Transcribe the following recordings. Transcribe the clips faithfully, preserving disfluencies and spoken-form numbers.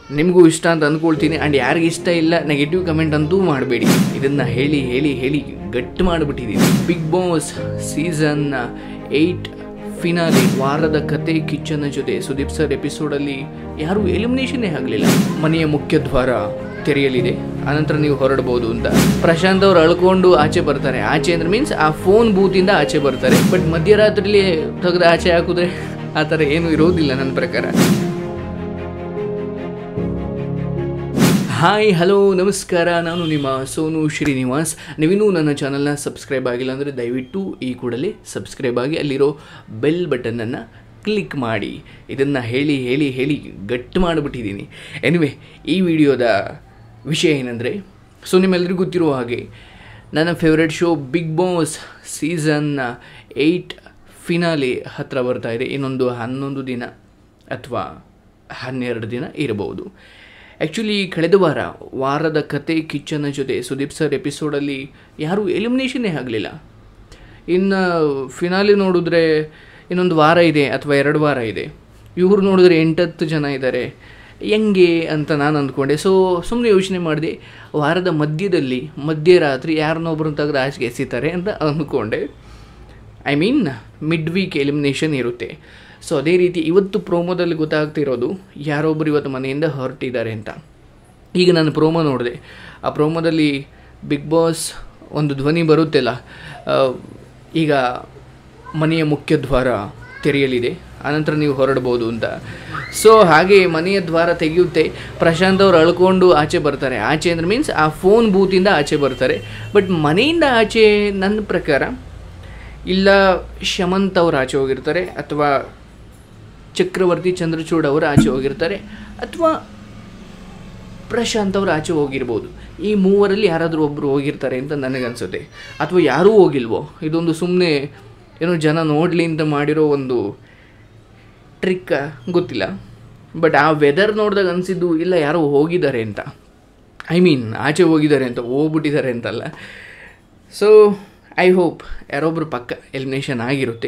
ನಿಮಗೂ ಇಷ್ಟ ಅಂತ ಅಂದ್ಕೊಳ್ತೀನಿ. ಆ್ಯಂಡ್ ಯಾರಿಗೆ ಇಷ್ಟ ಇಲ್ಲ ನೆಗೆಟಿವ್ ಕಮೆಂಟ್ ಅಂತೂ ಮಾಡಬೇಡಿ. ಇದನ್ನು ಹೇಳಿ ಹೇಳಿ ಹೇಳಿ ಗಟ್ಟಿ ಮಾಡಿಬಿಟ್ಟಿದ್ದೀನಿ. Bigg Boss season eight finale ವಾರದ ಕತೆ ಕಿಚ್ಚನ ಜೊತೆ ಸುದೀಪ್ ಸರ್ ಎಪಿಸೋಡಲ್ಲಿ ಯಾರೂ ಎಲಿಮಿನೇಷನ್ನೇ ಆಗಲಿಲ್ಲ. ಮನೆಯ ಮುಖ್ಯ ದ್ವಾರ ತೆರೆಯಲಿದೆ, ಆನಂತರ ನೀವು ಹೊರಡ್ಬೋದು ಅಂತ ಪ್ರಶಾಂತ್ ಅವ್ರು ಅಳ್ಕೊಂಡು ಆಚೆ ಬರ್ತಾರೆ. ಆಚೆ ಅಂದ್ರೆ ಮೀನ್ಸ್ ಆ ಫೋನ್ ಬೂತಿಂದ ಆಚೆ ಬರ್ತಾರೆ. ಬಟ್ ಮಧ್ಯರಾತ್ರಿಲಿ ತೆಗೆದು ಆಚೆ ಹಾಕಿದ್ರೆ ಆ ಥರ ಏನೂ ಇರೋದಿಲ್ಲ ನನ್ನ ಪ್ರಕಾರ. ಹಾಯ್ ಹಲೋ ನಮಸ್ಕಾರ, ನಾನು ನಿಮ್ಮ ಸೋನು ಶ್ರೀನಿವಾಸ್. ನೀವಿನ್ನೂ ನನ್ನ ಚಾನಲ್ನ ಸಬ್ಸ್ಕ್ರೈಬ್ ಆಗಿಲ್ಲ ಅಂದರೆ ದಯವಿಟ್ಟು ಈ ಕೂಡಲೇ ಸಬ್ಸ್ಕ್ರೈಬ್ ಆಗಿ ಅಲ್ಲಿರೋ ಬೆಲ್ ಬಟನನ್ನು ಕ್ಲಿಕ್ ಮಾಡಿ. ಇದನ್ನು ಹೇಳಿ ಹೇಳಿ ಹೇಳಿ ಗಟ್ಟಿ ಮಾಡಿಬಿಟ್ಟಿದ್ದೀನಿ. ಎನಿವೆ, ಈ ವಿಡಿಯೋದ ವಿಷಯ ಏನಂದರೆ, ಸೊ ನಿಮ್ಮೆಲ್ಲರಿಗೂ ಗೊತ್ತಿರುವ ಹಾಗೆ ನನ್ನ favourite show Bigg Boss season eight finale ಹತ್ತಿರ ಬರ್ತಾಯಿದೆ. ಇನ್ನೊಂದು ಹನ್ನೊಂದು ದಿನ ಅಥವಾ ಹನ್ನೆರಡು ದಿನ ಇರಬಹುದು. ಆ್ಯಕ್ಚುಲಿ ಕಳೆದ ವಾರ ವಾರದ ಕತೆ ಕಿಚ್ಚನ ಜೊತೆ ಸುದೀಪ್ ಸರ್ ಎಪಿಸೋಡಲ್ಲಿ ಯಾರೂ ಎಲಿಮಿನೇಷನ್ನೇ ಆಗಲಿಲ್ಲ. ಇನ್ನು ಫಿನಾಲೆ ನೋಡಿದ್ರೆ ಇನ್ನೊಂದು ವಾರ ಇದೆ ಅಥವಾ ಎರಡು ವಾರ ಇದೆ. ಇವ್ರು ನೋಡಿದ್ರೆ ಎಂಟತ್ತು ಜನ ಇದ್ದಾರೆ, ಹೆಂಗೆ ಅಂತ ನಾನು ಅಂದ್ಕೊಂಡೆ. ಸೊ ಸುಮ್ಮನೆ ಯೋಚನೆ ಮಾಡಿದೆ, ವಾರದ ಮಧ್ಯದಲ್ಲಿ ಮಧ್ಯರಾತ್ರಿ ಯಾರನ್ನೊಬ್ಬರನ್ನ ತೆಗೆದು ಆಚೆಗೆ ಎಸಿತಾರೆ ಅಂತ ಅಂದ್ಕೊಂಡೆ. I mean mid week elimination ಇರುತ್ತೆ. ಸೊ ಅದೇ ರೀತಿ ಇವತ್ತು ಪ್ರೋಮೋದಲ್ಲಿ ಗೊತ್ತಾಗ್ತಿರೋದು ಯಾರೊಬ್ಬರು ಇವತ್ತು ಮನೆಯಿಂದ ಹೊರಟಿದ್ದಾರೆ ಅಂತ. ಈಗ ನಾನು ಪ್ರೋಮೋ ನೋಡಿದೆ. ಆ ಪ್ರೋಮೋದಲ್ಲಿ ಬಿಗ್ ಬಾಸ್ ಒಂದು ಧ್ವನಿ ಬರುತ್ತೆಲ್ಲ, ಈಗ ಮನೆಯ ಮುಖ್ಯ ದ್ವಾರ ತೆರೆಯಲಿದೆ, ಆನಂತರ ನೀವು ಹೊರಡ್ಬೋದು ಅಂತ. ಸೊ ಹಾಗೆ ಮನೆಯ ದ್ವಾರ ತೆಗೆಯುತ್ತೆ. ಪ್ರಶಾಂತ್ ಅವ್ರು ಅಳ್ಕೊಂಡು ಆಚೆ ಬರ್ತಾರೆ. ಆಚೆ ಅಂದ್ರೆ ಮೀನ್ಸ್ ಆ ಫೋನ್ ಬೂತಿಂದ ಆಚೆ ಬರ್ತಾರೆ. ಬಟ್ ಮನೆಯಿಂದ ಆಚೆ ನನ್ನ ಪ್ರಕಾರ ಇಲ್ಲ ಶಮಂತ್ ಅವ್ರು ಆಚೆ ಹೋಗಿರ್ತಾರೆ, ಅಥವಾ ಚಕ್ರವರ್ತಿ ಚಂದ್ರಚೂಡ್ ಅವರು ಆಚೆ ಹೋಗಿರ್ತಾರೆ, ಅಥವಾ ಪ್ರಶಾಂತ್ ಅವರು ಆಚೆ ಹೋಗಿರ್ಬೋದು. ಈ ಮೂವರಲ್ಲಿ ಯಾರಾದರೂ ಒಬ್ಬರು ಹೋಗಿರ್ತಾರೆ ಅಂತ ನನಗನ್ಸುತ್ತೆ. ಅಥವಾ ಯಾರೂ ಹೋಗಿಲ್ವೋ, ಇದೊಂದು ಸುಮ್ಮನೆ ಏನೋ ಜನ ನೋಡಲಿ ಅಂತ ಮಾಡಿರೋ ಒಂದು ಟ್ರಿಕ್, ಗೊತ್ತಿಲ್ಲ. ಬಟ್ ಆ ವೆದರ್ ನೋಡಿದಾಗ ಅನಿಸಿದ್ದು ಇಲ್ಲ ಯಾರೋ ಹೋಗಿದ್ದಾರೆ ಅಂತ. ಐ ಮೀನ್ ಆಚೆ ಹೋಗಿದ್ದಾರೆ ಅಂತ, ಹೋಗ್ಬಿಟ್ಟಿದ್ದಾರೆ ಅಂತಲ್ಲ. ಸೊ ಐ ಹೋಪ್ ಯಾರೊಬ್ಬರು ಪಕ್ಕ ಎಲಿಮಿನೇಷನ್ ಆಗಿರುತ್ತೆ.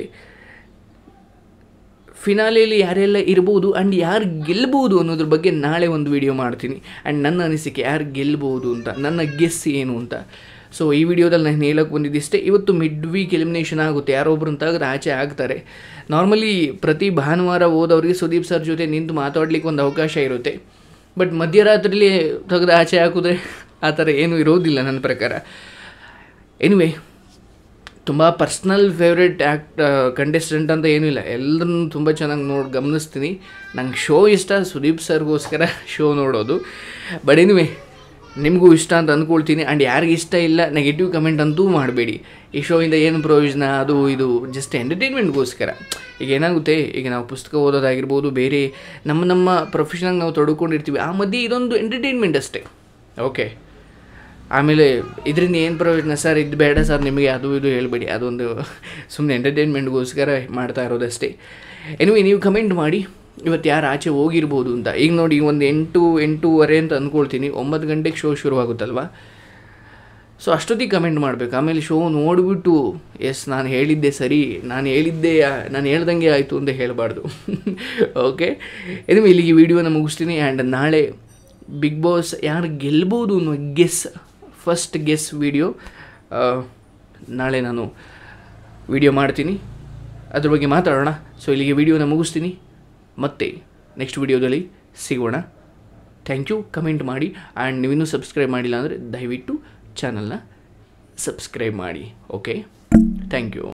ಫಿನಾಲೆಯಲ್ಲಿ ಯಾರೆಲ್ಲ ಇರ್ಬೋದು ಆ್ಯಂಡ್ ಯಾರು ಗೆಲ್ಬೋದು ಅನ್ನೋದ್ರ ಬಗ್ಗೆ ನಾಳೆ ಒಂದು ವಿಡಿಯೋ ಮಾಡ್ತೀನಿ. ಆ್ಯಂಡ್ ನನ್ನ ಅನಿಸಿಕೆ ಯಾರು ಗೆಲ್ಬೋದು ಅಂತ, ನನ್ನ ಗೆಸ್ ಏನು ಅಂತ. ಸೊ ಈ ವಿಡಿಯೋದಲ್ಲಿ ನಾನು ಹೇಳೋಕ್ಕೆ ಬಂದಿದ್ದಿಷ್ಟೇ. ಇವತ್ತು ಮಿಡ್ ವೀಕ್ ಎಲಿಮಿನೇಷನ್ ಆಗುತ್ತೆ, ಯಾರೊಬ್ಬರನ್ನ ತೆಗೆದು ಆಚೆ ಆಗ್ತಾರೆ. ನಾರ್ಮಲಿ ಪ್ರತಿ ಭಾನುವಾರ ಹೋದವ್ರಿಗೆ ಸುದೀಪ್ ಸರ್ ಜೊತೆ ನಿಂತು ಮಾತಾಡ್ಲಿಕ್ಕೆ ಒಂದು ಅವಕಾಶ ಇರುತ್ತೆ. ಬಟ್ ಮಧ್ಯರಾತ್ರಿಲಿ ತೆಗೆದು ಆಚೆ ಹಾಕಿದ್ರೆ ಆ ಥರ ಏನೂ ಇರೋದಿಲ್ಲ ನನ್ನ ಪ್ರಕಾರ. ಎನಿವೆ, ತುಂಬ ಪರ್ಸ್ನಲ್ ಫೇವ್ರೆಟ್ ಆ್ಯಕ್ಟ್ ಕಂಟೆಸ್ಟೆಂಟ್ ಅಂತ ಏನೂ ಇಲ್ಲ, ಎಲ್ಲರನ್ನೂ ತುಂಬ ಚೆನ್ನಾಗಿ ನೋಡಿ ಗಮನಿಸ್ತೀನಿ. ನಂಗೆ ಶೋ ಇಷ್ಟ, ಸುದೀಪ್ ಸರ್ಗೋಸ್ಕರ ಶೋ ನೋಡೋದು. ಬಟ್ ಎನಿವೆ, ನಿಮಗೂ ಇಷ್ಟ ಅಂತ ಅಂದ್ಕೊಳ್ತೀನಿ. ಆ್ಯಂಡ್ ಯಾರಿಗೆ ಇಷ್ಟ ಇಲ್ಲ ನೆಗೆಟಿವ್ ಕಮೆಂಟ್ ಅಂತೂ ಮಾಡಬೇಡಿ. ಈ ಶೋಯಿಂದ ಏನು ಪ್ರಯೋಜನ, ಅದು ಇದು ಜಸ್ಟ್ ಎಂಟರ್ಟೈನ್ಮೆಂಟ್ಗೋಸ್ಕರ. ಈಗ ಏನಾಗುತ್ತೆ, ಈಗ ನಾವು ಪುಸ್ತಕ ಓದೋದಾಗಿರ್ಬೋದು, ಬೇರೆ ನಮ್ಮ ನಮ್ಮ ಪ್ರೊಫೆಷನಾಗಿ ನಾವು ತೊಡ್ಕೊಂಡಿರ್ತೀವಿ, ಆ ಮಧ್ಯೆ ಇದೊಂದು ಎಂಟರ್ಟೈನ್ಮೆಂಟ್ ಅಷ್ಟೇ. ಓಕೆ, ಆಮೇಲೆ ಇದರಿಂದ ಏನು ಪ್ರಯೋಜನ ಸರ್, ಇದು ಬೇಡ ಸರ್ ನಿಮಗೆ, ಅದು ಇದು ಹೇಳಬೇಡಿ. ಅದೊಂದು ಸುಮ್ಮನೆ ಎಂಟರ್ಟೈನ್ಮೆಂಟ್ಗೋಸ್ಕರ ಮಾಡ್ತಾ ಇರೋದಷ್ಟೇ. ಎನಿವೆ, ನೀವು ಕಮೆಂಟ್ ಮಾಡಿ ಇವತ್ತು ಯಾರು ಆಚೆ ಹೋಗಿರ್ಬೋದು ಅಂತ. ಈಗ ನೋಡಿ, ಒಂದು ಎಂಟು ಎಂಟೂವರೆ ಅಂತ ಅಂದ್ಕೊಳ್ತೀನಿ, ಒಂಬತ್ತು ಗಂಟೆಗೆ ಶೋ ಶುರುವಾಗುತ್ತಲ್ವ. ಸೊ ಅಷ್ಟೊತ್ತಿಗೆ ಕಮೆಂಟ್ ಮಾಡಬೇಕು. ಆಮೇಲೆ ಶೋ ನೋಡಿಬಿಟ್ಟು ಎಸ್ ನಾನು ಹೇಳಿದ್ದೆ ಸರಿ, ನಾನು ಹೇಳಿದ್ದೆ ನಾನು ಹೇಳ್ದಂಗೆ ಆಯಿತು ಅಂತ ಹೇಳಬಾರ್ದು. ಓಕೆ, ಎನಿವೆ ಇಲ್ಲಿಗೆ ವಿಡಿಯೋನ ಮುಗಿಸ್ತೀನಿ. ಆ್ಯಂಡ್ ನಾಳೆ ಬಿಗ್ ಬಾಸ್ ಯಾರು ಗೆಲ್ಬೋದು ಅನ್ನೋ ಗೆಸ್, ಫಸ್ಟ್ ಗೆಸ್ ವಿಡಿಯೋ ನಾಳೆ ನಾನು ವಿಡಿಯೋ ಮಾಡ್ತೀನಿ, ಅದ್ರ ಬಗ್ಗೆ ಮಾತಾಡೋಣ. ಸೊ ಇಲ್ಲಿಗೆ ವಿಡಿಯೋನ ಮುಗಿಸ್ತೀನಿ, ಮತ್ತೆ ನೆಕ್ಸ್ಟ್ ವಿಡಿಯೋದಲ್ಲಿ ಸಿಗೋಣ. Thank you. ಕಮೆಂಟ್ ಮಾಡಿ. ಆ್ಯಂಡ್ ನೀವಿನ್ನೂ ಸಬ್ಸ್ಕ್ರೈಬ್ ಮಾಡಿಲ್ಲ ಅಂದರೆ ದಯವಿಟ್ಟು ಚಾನಲ್ನ ಸಬ್ಸ್ಕ್ರೈಬ್ ಮಾಡಿ. Okay, thank you.